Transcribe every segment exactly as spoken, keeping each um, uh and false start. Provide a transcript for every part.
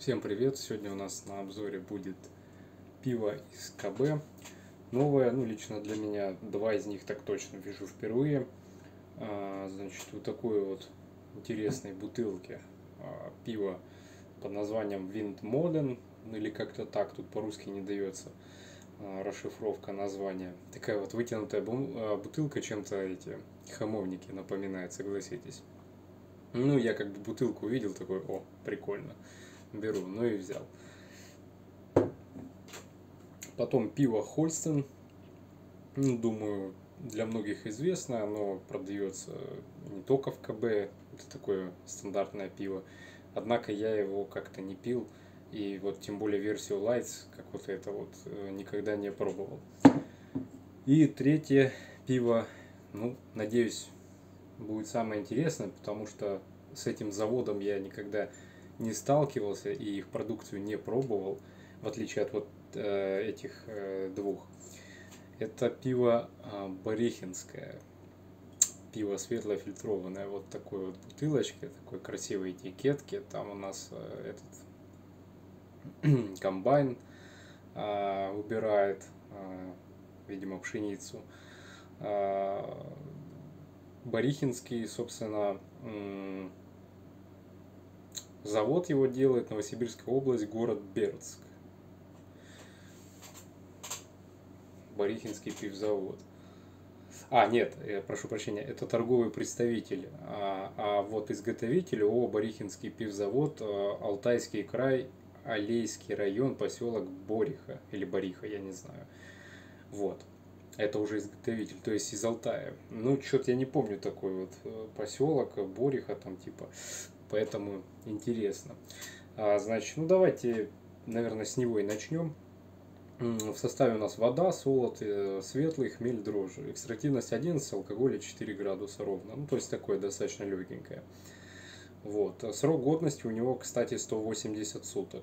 Всем привет! Сегодня у нас на обзоре будет пиво из КБ. Новое, ну лично для меня, два из них так точно вижу впервые. А, значит, вот такой вот интересной бутылки а, пива под названием Wind Modern, или как-то так, тут по-русски не дается а, расшифровка названия. Такая вот вытянутая бутылка, чем-то эти хамовники напоминает, согласитесь. Ну, я как бы бутылку увидел, такой, о, прикольно, беру, ну и взял. Потом пиво Хольстен, ну, думаю, для многих известно, оно продается не только в КБ, это такое стандартное пиво, однако я его как-то не пил, и вот тем более версию Lights, как вот это вот, никогда не пробовал. И третье пиво, ну, надеюсь, будет самое интересное, потому что с этим заводом я никогда не сталкивался и их продукцию не пробовал, в отличие от вот э, этих э, двух. Это пиво э, Борихинское, пиво светлое фильтрованное, вот такой вот бутылочке, такой красивой этикетке. Там у нас э, этот комбайн э, убирает, э, видимо, пшеницу. Борихинский, собственно, завод его делает, Новосибирская область, город Бердск. Борихинский пивзавод. А, нет, я прошу прощения, это торговый представитель. А, а вот изготовитель ООО Борихинский пивзавод, Алтайский край, Алейский район, поселок Бориха, или Бориха, я не знаю. Вот. Это уже изготовитель, то есть из Алтая. Ну, что-то я не помню такой вот поселок, Бориха там типа, поэтому интересно. А, значит, ну давайте, наверное, с него и начнем. В составе у нас вода, солод, светлый, хмель, дрожжи. Экстративность одиннадцать, алкоголя четыре градуса ровно. Ну, то есть такое достаточно легенькое. Вот. Срок годности у него, кстати, сто восемьдесят суток.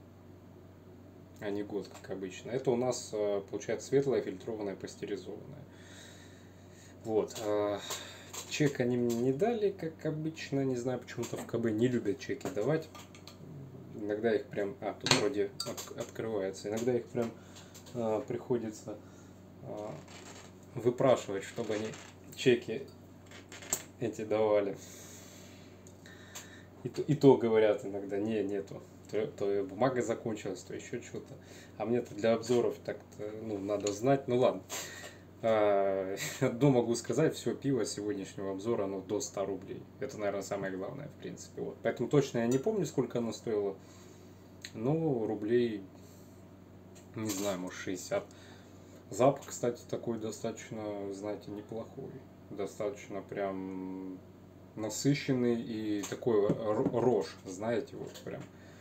А не год, как обычно. Это у нас получается светлое, фильтрованное, пастеризованное. Вот. Чек они мне не дали, как обычно. Не знаю, почему-то в КБ не любят чеки давать. Иногда их прям... А, тут вроде от, открывается. Иногда их прям а, приходится а, выпрашивать, чтобы они чеки эти давали. И то, и то говорят иногда, не, нету. То, то бумага закончилась, то еще что-то. А мне-то для обзоров так-то, ну, надо знать. Ну ладно. Одно могу сказать, все пиво сегодняшнего обзора, оно до ста рублей. Это, наверное, самое главное, в принципе. Вот. Поэтому точно я не помню, сколько оно стоило. Ну, рублей, не знаю, может шестьдесят. Запах, кстати, такой достаточно, знаете, неплохой. Достаточно прям насыщенный и такой рожь, знаете, вот прям.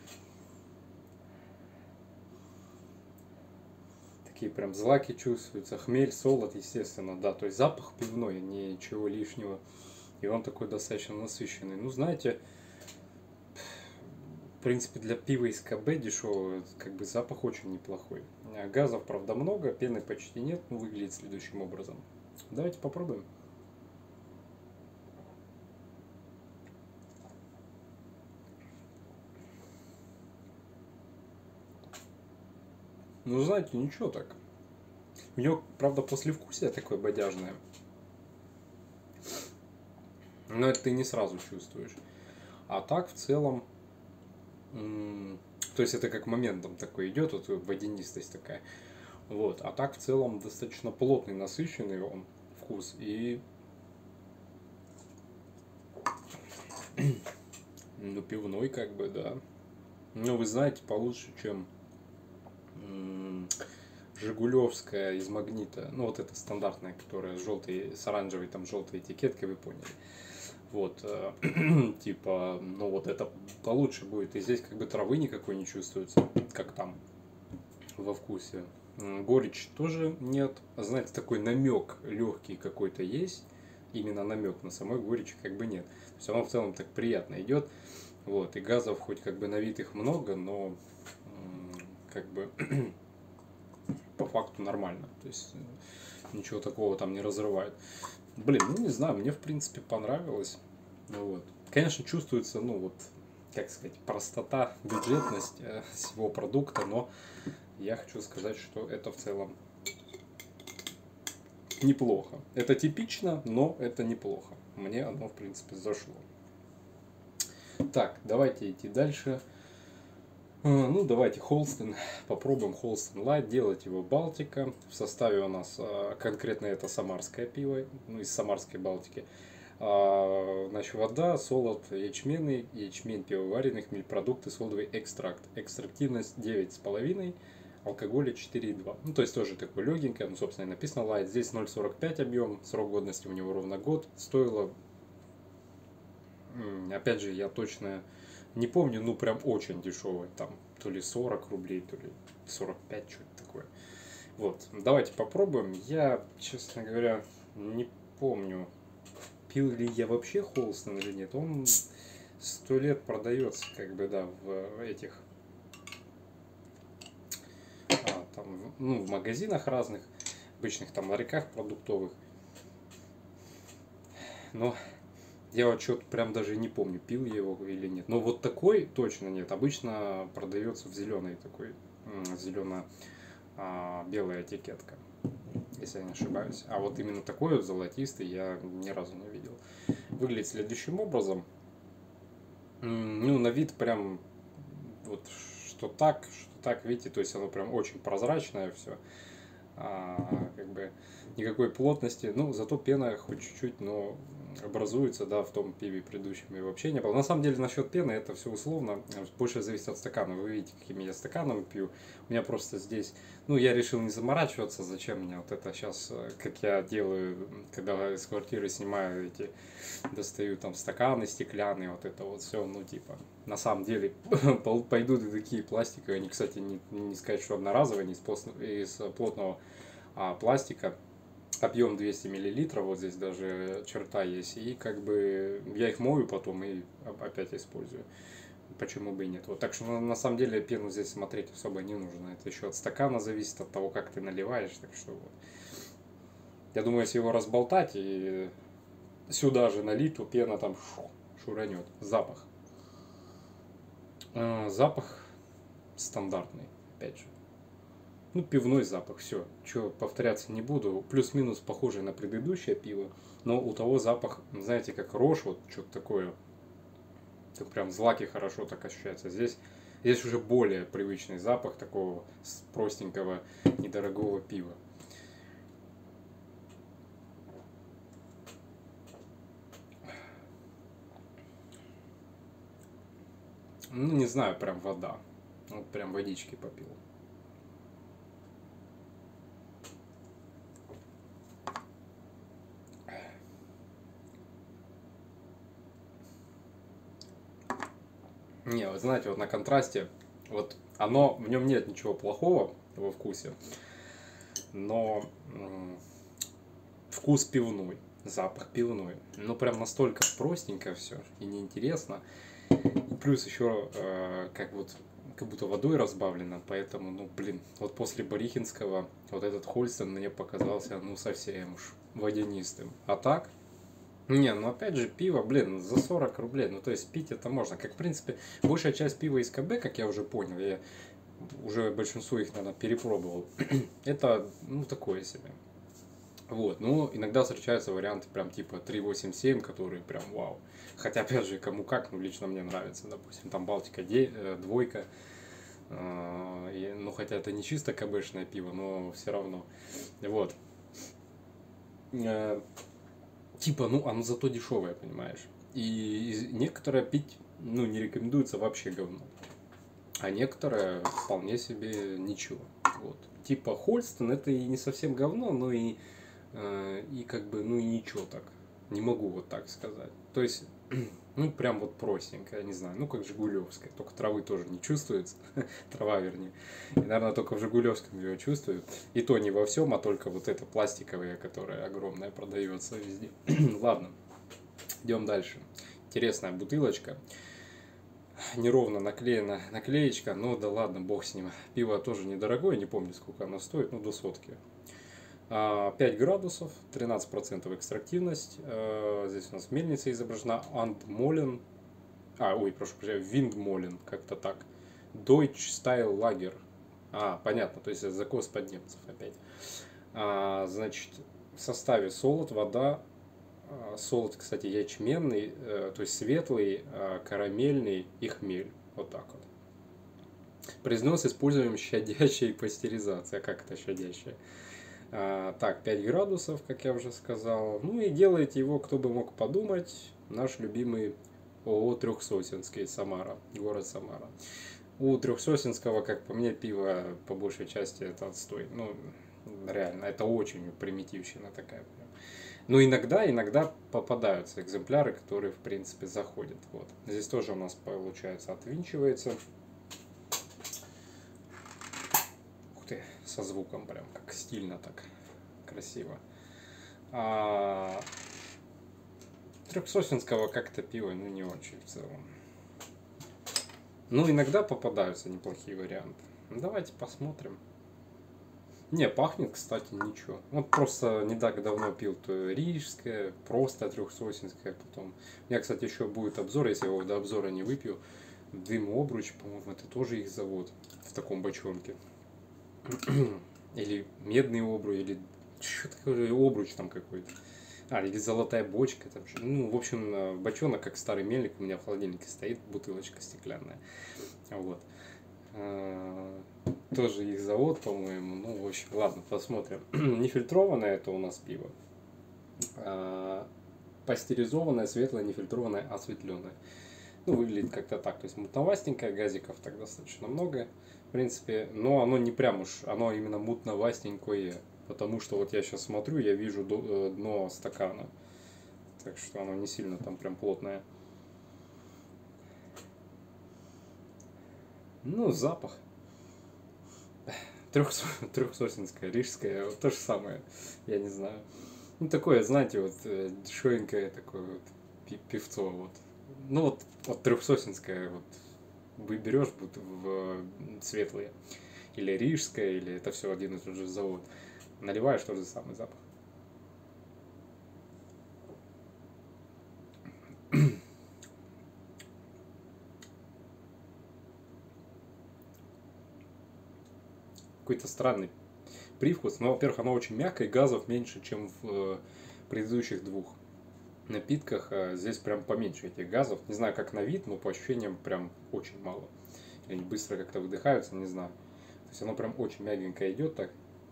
Такие прям злаки чувствуются, хмель, солод, естественно, да, то есть запах пивной, ничего лишнего, и он такой достаточно насыщенный. Ну, знаете, в принципе, для пива из КБ дешевого, как бы запах очень неплохой. Газов, правда, много, пены почти нет, но выглядит следующим образом. Давайте попробуем. Ну, знаете, ничего так. У него, правда, послевкусие такое бодяжное. Но это ты не сразу чувствуешь. А так, в целом... То есть, это как моментом такой идет, вот водянистость такая. Вот. А так, в целом, достаточно плотный, насыщенный он вкус. И... Ну, пивной, как бы, да. Ну, вы знаете, получше, чем... Жигулевская из магнита, ну вот это стандартная, которая с желтой, с оранжевой там желтой этикеткой, вы поняли. Вот, типа, ну вот это получше будет. И здесь как бы травы никакой не чувствуется, как там во вкусе. Горечь тоже нет. Знаете, такой намек легкий какой-то есть. Именно намек, на самой горечи как бы нет. То есть оно в целом так приятно идет. Вот, и газов хоть как бы на вид их много, но как бы по факту нормально, то есть ничего такого там не разрывает. Блин, ну не знаю, мне в принципе понравилось. Вот. Конечно, чувствуется, ну вот, как сказать, простота, бюджетность всего продукта, но я хочу сказать, что это в целом неплохо. Это типично, но это неплохо. Мне оно, в принципе, зашло. Так, давайте идти дальше. Ну, давайте Холстон. Попробуем Холстон Лайт. Делать его Балтика. В составе у нас конкретно это самарское пиво, ну, из самарской Балтики. Значит, вода, солод ячменный, ячмень пивоваренный, хмельпродукты, солодовый экстракт. Экстрактивность девять с половиной, алкоголя четыре и два. Ну, то есть тоже такой легенькое, ну, собственно, и написано Light. Здесь ноль сорок пять объем, срок годности у него ровно год. Стоило, опять же, я точно не помню, ну, прям очень дешевое. Там то ли сорок рублей, то ли сорок пять, что-то такое. Вот, давайте попробуем. Я, честно говоря, не помню, пил ли я вообще Холстон или нет. Он сто лет продается, как бы, да, в этих, а, там, ну, в магазинах разных, обычных там ларьках продуктовых. Но я вот что-то прям даже не помню, пил я его или нет. Но вот такой точно нет. Обычно продается в зеленой такой, зелено-белая этикетка, если я не ошибаюсь. А вот именно такой вот золотистый я ни разу не видел. Выглядит следующим образом. Ну, на вид прям вот что так, что так, видите, то есть оно прям очень прозрачное все. А, как бы никакой плотности, ну, зато пена хоть чуть-чуть, но образуется, да, в том пиве предыдущем и вообще не было. На самом деле, насчет пены, это все условно, больше зависит от стакана. Вы видите, какими я стаканами пью. У меня просто здесь, ну, я решил не заморачиваться, зачем мне вот это сейчас, как я делаю, когда из квартиры снимаю эти, достаю там стаканы стеклянные, вот это вот все, ну, типа, на самом деле, пойдут и такие пластиковые, они, кстати, не, не сказать, что одноразовые, они из, из плотного а, пластика, объем двести миллилитров, вот здесь даже черта есть, и как бы я их мою потом и опять использую. Почему бы и нет. Вот, так что на, на самом деле пену здесь смотреть особо не нужно. Это еще от стакана зависит, от того, как ты наливаешь. Так что вот. Я думаю, если его разболтать и сюда же налить, то пена там шу, шуранет. Запах. Э, запах стандартный, опять же. Ну, пивной запах, все. Что, повторяться не буду. Плюс-минус похожий на предыдущее пиво. Но у того запах, знаете, как рожь, вот что-то такое. Так прям злаки хорошо так ощущается. Здесь, здесь уже более привычный запах такого простенького, недорогого пива. Ну, не знаю, прям вода. Вот прям водички попил. Не, вы знаете, вот на контрасте, вот оно, в нем нет ничего плохого во вкусе, но м, вкус пивной, запах пивной. Ну, прям настолько простенько все и неинтересно. И плюс еще, э, как вот, как будто водой разбавлено, поэтому, ну, блин, вот после Барихинского вот этот Хольстон мне показался, ну, совсем уж водянистым. А так... Не, ну опять же, пиво, блин, за сорок рублей, ну то есть пить это можно. Как в принципе, большая часть пива из КБ, как я уже понял, я уже большинство их, наверное, перепробовал, это, ну, такое себе. Вот, ну, иногда встречаются варианты прям типа три восемь семь, которые прям вау. Хотя, опять же, кому как, ну, лично мне нравится, допустим, там Балтика двойка, ну, хотя это не чисто КБшное пиво, но все равно, вот. Типа, ну, оно зато дешевое, понимаешь. И некоторое пить, ну, не рекомендуется вообще говно. А некоторое вполне себе ничего. Вот. Типа Хольстон это и не совсем говно, но и, э, и как бы, ну и ничего так. Не могу вот так сказать. То есть, ну, прям вот простенькое, не знаю, ну, как Жигулевская. Только травы тоже не чувствуется. Трава, вернее. И, наверное, только в Жигулевском ее чувствуют. И то не во всем, а только вот это пластиковое, которое огромное продается везде. Ладно, идем дальше. Интересная бутылочка. Неровно наклеена наклеечка, но да ладно, бог с ним. Пиво тоже недорогое, не помню, сколько оно стоит, ну, до сотки. пять градусов, тринадцать процентов экстрактивность. Здесь у нас мельница изображена, Антмолен. А, ой, прошу прощения, Виндмолен, как-то так. Deutsch Style Lager. А, понятно, то есть это закос под немцев опять. А, значит, в составе солод, вода, а, солод, кстати, ячменный, э, то есть светлый, а, карамельный и хмель. Вот так вот. Произнос используем щадящая пастеризация. Как это щадящая? А, так, пять градусов, как я уже сказал. Ну и делает его, кто бы мог подумать, наш любимый ООО Трехсосинский, Самара, город Самара. У Трехсосинского, как по мне, пиво по большей части это отстой. Ну, реально, это очень примитивщина такая. Но иногда, иногда попадаются экземпляры, которые, в принципе, заходят. Вот. Здесь тоже у нас, получается, отвинчивается. Ух ты, со звуком прям, как стильно так, красиво. А Трехсосинского как-то пиво, ну, не очень в целом. Ну, иногда попадаются неплохие варианты. Давайте посмотрим. Не, пахнет, кстати, ничего. Вот просто не так давно пил то рижское, просто трехсосинское потом. У меня, кстати, еще будет обзор, если я его до обзора не выпью. Дым Обруч, по-моему, это тоже их завод в таком бочонке. Или медный обруч, или что такое, обруч там какой-то. А, или золотая бочка. Там, ну, в общем, бочонок, как старый мельник, у меня в холодильнике стоит, бутылочка стеклянная. Вот. Тоже их завод, по-моему. Ну, в общем, ладно, посмотрим. Нефильтрованное это у нас пиво. Пастеризованное, светлое, нефильтрованное, осветленное. Ну, выглядит как-то так. То есть мутновастенькое, газиков так достаточно много. В принципе, но оно не прям уж, оно именно мутновастенькое. Потому что вот я сейчас смотрю, я вижу дно стакана. Так что оно не сильно там прям плотное. Ну, запах. Трехсосинское, рижское, вот то же самое, я не знаю. Ну, такое, знаете, вот дешевенькое такое вот пивцо, вот. Ну, вот, вот трехсосинское, вот, вы берешь вот, в светлые, или рижское, или это все один и тот же завод. Наливаешь тот же самый запах. Какой-то странный привкус. Но, во-первых, оно очень мягкое, газов меньше, чем в предыдущих двух напитках. Здесь прям поменьше этих газов. Не знаю, как на вид, но по ощущениям прям очень мало. Или они быстро как-то выдыхаются, не знаю. То есть оно прям очень мягенько идет так.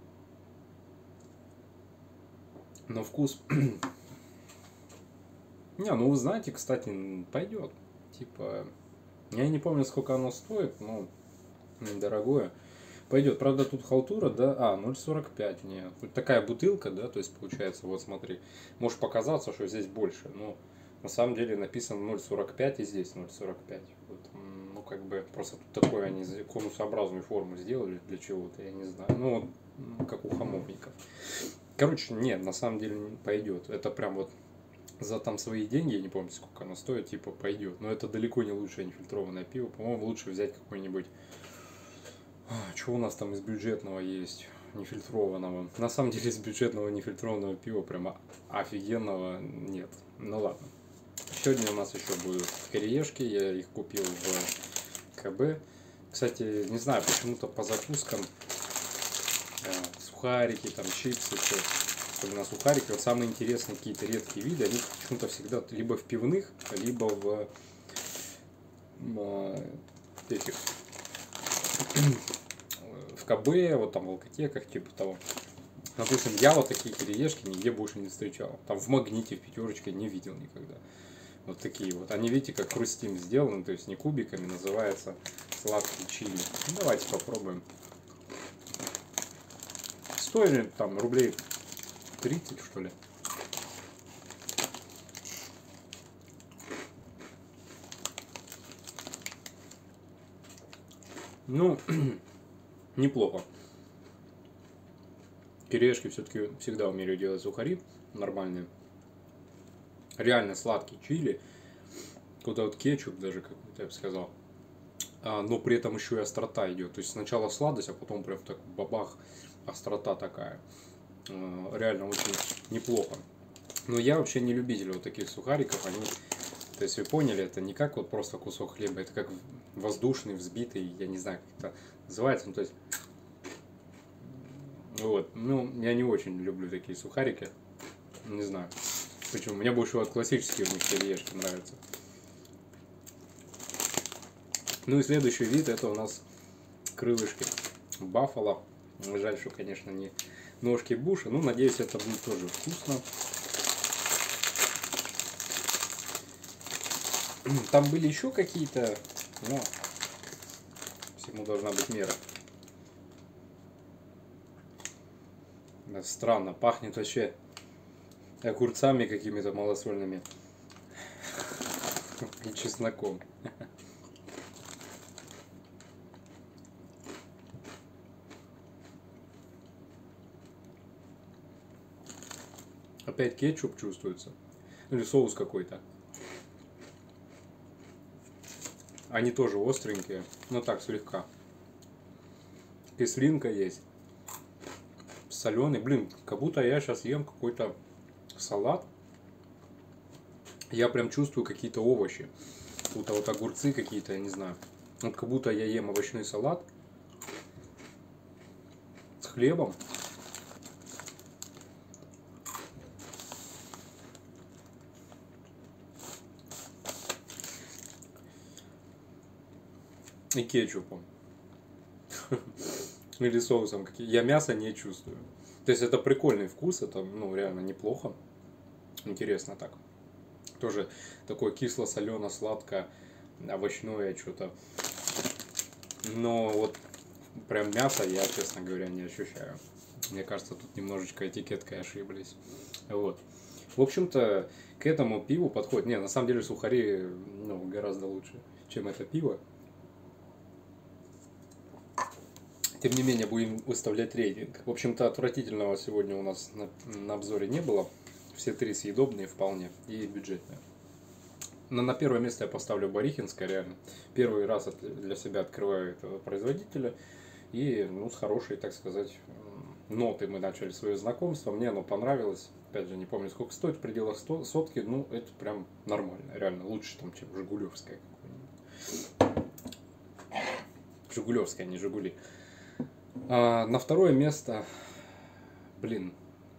Но вкус... Не, ну вы знаете, кстати, пойдет. Типа, я не помню, сколько оно стоит, но недорогое. Пойдет. Правда, тут халтура, да? А, ноль сорок пять. Нет. Тут такая бутылка, да, то есть получается, вот смотри. Может показаться, что здесь больше, но на самом деле написано ноль сорок пять и здесь ноль сорок пять. Вот, ну, как бы, просто тут такое они конусообразную форму сделали для чего-то, я не знаю. Ну, вот, как у хамовников. Короче, нет, на самом деле пойдет. Это прям вот за там свои деньги, я не помню, сколько оно стоит, типа, пойдет. Но это далеко не лучшее нефильтрованное пиво. По-моему, лучше взять какой-нибудь... Что у нас там из бюджетного есть, нефильтрованного? На самом деле из бюджетного нефильтрованного пива прямо офигенного нет. Ну ладно. Сегодня у нас еще будут кириешки, я их купил в КБ. Кстати, не знаю, почему-то по закускам э, сухарики, там чипсы, все. Особенно сухарики. Вот самые интересные какие-то редкие виды, они почему-то всегда либо в пивных, либо в э, этих... в КБ, вот там в алкотеках, типа того. Допустим, я вот такие кириешки нигде больше не встречал. Там в Магните, в Пятерочке не видел никогда. Вот такие вот. Они, видите, как хрустим сделаны, то есть не кубиками, называется сладкий чили. Ну, давайте попробуем. Стоили там рублей тридцать, что ли. Ну, неплохо. Кириешки все-таки всегда умели делать сухари нормальные. Реально сладкий чили. Куда вот кетчуп даже какой-то, я бы сказал. А, но при этом еще и острота идет. То есть сначала сладость, а потом прям так бабах, острота такая. А, реально очень неплохо. Но я вообще не любитель вот таких сухариков. Они То есть вы поняли, это не как вот просто кусок хлеба, это как воздушный, взбитый, я не знаю, как это называется. Ну, то есть, вот, ну, я не очень люблю такие сухарики, не знаю почему. Мне больше вот классические у них кириешки нравятся. Ну и следующий вид, это у нас крылышки Баффало. Жаль, что, конечно, не ножки Буша, ну, надеюсь, это будет тоже вкусно. Там были еще какие-то, но всему должна быть мера. Да, странно, пахнет вообще огурцами какими-то малосольными и чесноком. Опять кетчуп чувствуется. Или соус какой-то. Они тоже остренькие, но так слегка. Кислинка есть. Соленый. Блин, как будто я сейчас ем какой-то салат. Я прям чувствую какие-то овощи. Как будто вот огурцы какие-то, я не знаю. Вот как будто я ем овощной салат с хлебом. И кетчупом. Или соусом. Я мясо не чувствую. То есть это прикольный вкус, это, ну, реально неплохо. Интересно так. Тоже такое кисло-солено-сладко, овощное что-то. Но вот прям мясо я, честно говоря, не ощущаю. Мне кажется, тут немножечко этикеткой ошиблись. Вот. В общем-то, к этому пиву подходит. Не, на самом деле сухари, ну, гораздо лучше, чем это пиво. Тем не менее, будем выставлять рейтинг. В общем-то, отвратительного сегодня у нас на, на обзоре не было. Все три съедобные вполне и бюджетные. Но на первое место я поставлю Барихинское, реально. Первый раз для себя открываю этого производителя. И, ну, с хорошей, так сказать, ноты мы начали свое знакомство. Мне оно понравилось. Опять же, не помню, сколько стоит, в пределах сотки. Ну, это прям нормально, реально. Лучше, там, чем Жигулевская какое-нибудь. Жигулевская, не Жигули. А на второе место, блин,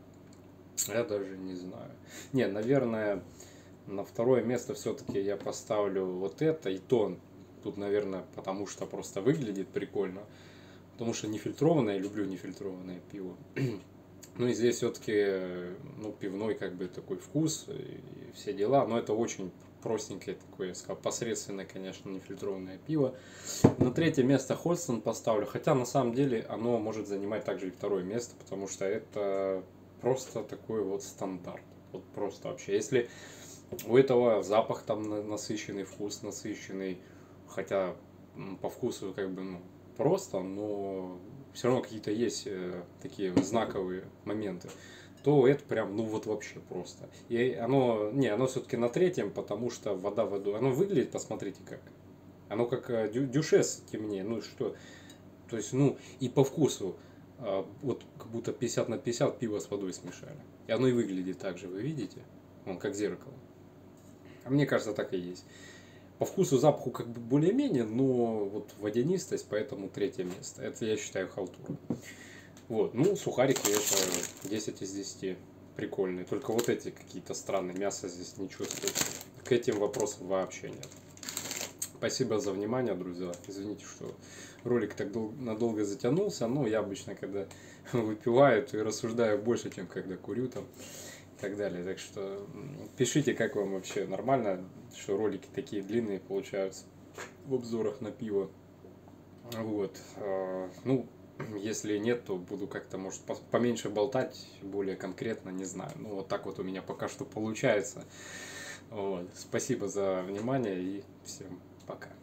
я даже не знаю. Не, наверное, на второе место все-таки я поставлю вот это. И то тут, наверное, потому что просто выглядит прикольно. Потому что нефильтрованное, люблю нефильтрованное пиво. Ну и здесь все-таки, ну, пивной как бы такой вкус и все дела. Но это очень простенькое такое, я сказал, посредственное, конечно, нефильтрованное пиво. На третье место Хольстон поставлю. Хотя на самом деле оно может занимать также и второе место, потому что это просто такой вот стандарт. Вот просто вообще. Если у этого запах там насыщенный, вкус насыщенный, хотя по вкусу как бы, ну, просто, но все равно какие-то есть такие знаковые моменты, то это прям, ну вот вообще просто. И оно, не, оно все-таки на третьем, потому что вода в воду. Оно выглядит, посмотрите как. Оно как дю, дюшес темнее, ну что. То есть, ну и по вкусу, вот как будто пятьдесят на пятьдесят пиво с водой смешали. И оно и выглядит так же, вы видите? Он как зеркало. А мне кажется, так и есть. По вкусу, запаху как бы более-менее, но вот водянистость, поэтому третье место. Это я считаю халтурой. Вот, ну, сухарики это десять из десяти. Прикольные. Только вот эти какие-то странные. Мясо здесь не чувствуется. К этим вопросам вообще нет. Спасибо за внимание, друзья. Извините, что ролик так дол- надолго затянулся. Но я обычно, когда выпиваю, то и рассуждаю больше, чем когда курю там. И так далее. Так что пишите, как вам вообще нормально, что ролики такие длинные получаются в обзорах на пиво. Вот. Ну, если нет, то буду как-то, может, поменьше болтать, более конкретно, не знаю. Ну, вот так вот у меня пока что получается. Вот. Спасибо за внимание и всем пока.